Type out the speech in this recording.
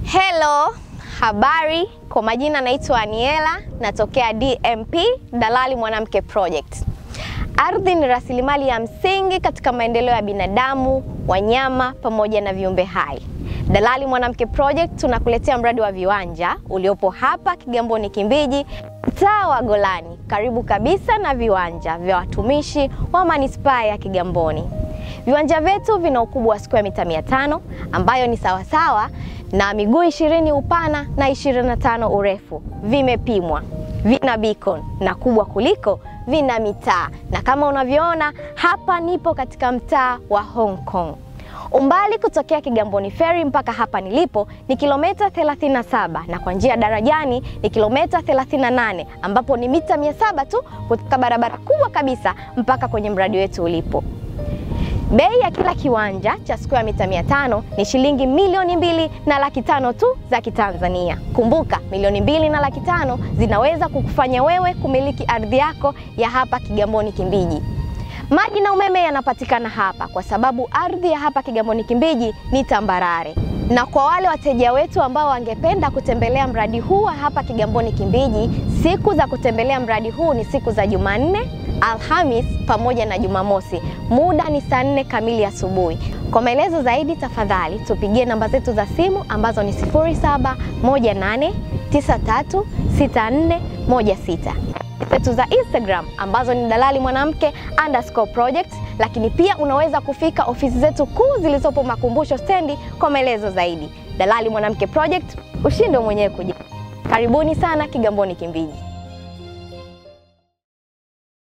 Hello, habari. Kwa majina naitwa Aniela, natokea DMP, Dalali Mwanamke Project. Ardhi ni rasilimali ya msingi katika maendeleo ya binadamu, wanyama pamoja na viumbe hai. Dalali Mwanamke Project tunakuletea mradi wa viwanja uliopo hapa Kigamboni Kimbiji, mtaa wa Golani, karibu kabisa na viwanja vya watumishi wa manispaa ya Kigamboni. Viwanja vyetu vina ukubwa wa square mita 500 ambayo ni sawasawa na miguu 20 upana na 25 urefu. Vimepimwa, vina beacon na kubwa kuliko vina mitaa. Na kama unavyoona hapa nipo katika mtaa wa Hong Kong. Umbali kutokea Kigamboni Ferry mpaka hapa nilipo ni kilomita 37 na kwa njia darajani ni kilomita 38 ambapo ni mita 700 tu kutoka barabara kubwa kabisa mpaka kwenye mradi wetu ulipo. Bei ya kila kiwanja cha square mita 500 ni shilingi 2,250,000 tu za Kitanzania. Kumbuka, 2,250,000 zinaweza kukufanya wewe kumiliki ardhi yako ya hapa Kigamboni Kimbiji. Maji na umeme yanapatikana hapa kwa sababu ardhi ya hapa Kigamboni Kimbiji ni tambarare. Na kwa wale wateja wetu ambao wangependa kutembelea mradi huu wa hapa Kigamboni Kimbiji, siku za kutembelea mradi huu ni siku za Jumanne, Alhamis pamoja na Jumamosi. Muda ni saa 4 kamili asubuhi. Kwa maelezo zaidi tafadhali tupigie namba zetu za simu ambazo ni 0718936416. Zetu za Instagram ambazo ni Dalali Mwanamke _project, lakini pia unaweza kufika ofisi zetu kuu zilizopo Makumbusho stendi kwa maelezo zaidi. Dalali Mwanamke Project, ushinde mwenyewe kuja. Karibuni sana Kigamboni Kimbiji.